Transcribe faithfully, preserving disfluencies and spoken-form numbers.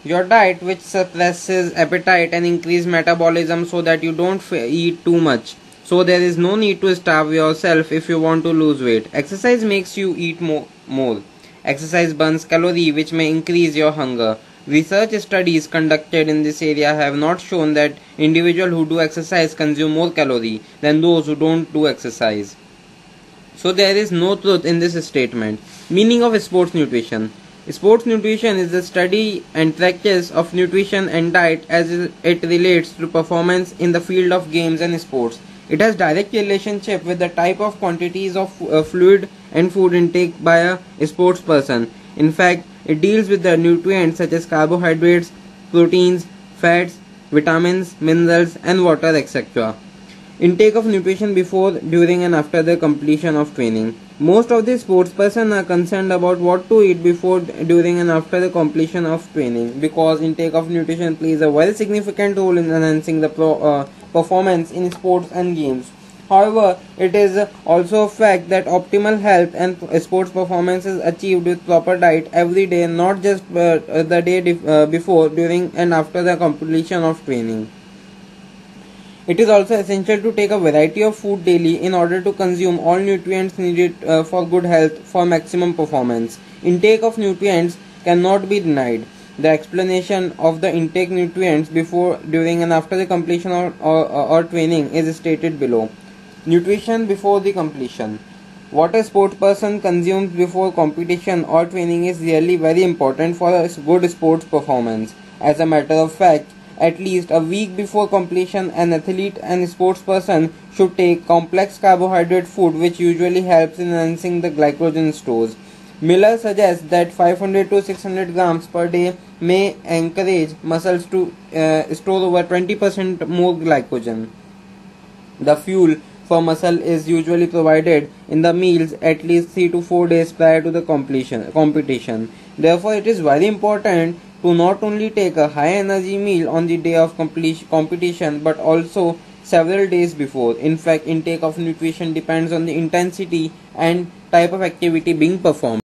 your diet, which suppresses appetite and increases metabolism so that you don't f- eat too much. So there is no need to starve yourself if you want to lose weight. Exercise makes you eat more. more. Exercise burns calories, which may increase your hunger. Research studies conducted in this area have not shown that individuals who do exercise consume more calories than those who don't do exercise. So there is no truth in this statement. Meaning of sports nutrition. Sports nutrition is the study and practice of nutrition and diet as it relates to performance in the field of games and sports. It has direct relationship with the type of quantities of uh, fluid and food intake by a sports person. In fact, it deals with the nutrients such as carbohydrates, proteins, fats, vitamins, minerals, and water, et cetera. Intake of nutrition before, during, and after the completion of training. Most of the sports person are concerned about what to eat before, during, and after the completion of training, because intake of nutrition plays a very significant role in enhancing the pro, uh, performance in sports and games. However, it is also a fact that optimal health and sports performance is achieved with proper diet every day, not just uh, the day uh, before, during, and after the completion of training. It is also essential to take a variety of food daily in order to consume all nutrients needed uh, for good health for maximum performance. Intake of nutrients cannot be denied. The explanation of the intake nutrients before, during, and after the completion or, or, or training is stated below. Nutrition before the completion. What a sports person consumes before competition or training is really very important for a good sports performance. As a matter of fact, at least a week before completion, an athlete and sports person should take complex carbohydrate food, which usually helps in enhancing the glycogen stores. Miller suggests that five hundred to six hundred grams per day may encourage muscles to uh, store over twenty percent more glycogen. The fuel for muscle is usually provided in the meals at least three to four days prior to the completion competition. Therefore, it is very important to not only take a high energy meal on the day of competition but also several days before. In fact, intake of nutrition depends on the intensity and type of activity being performed.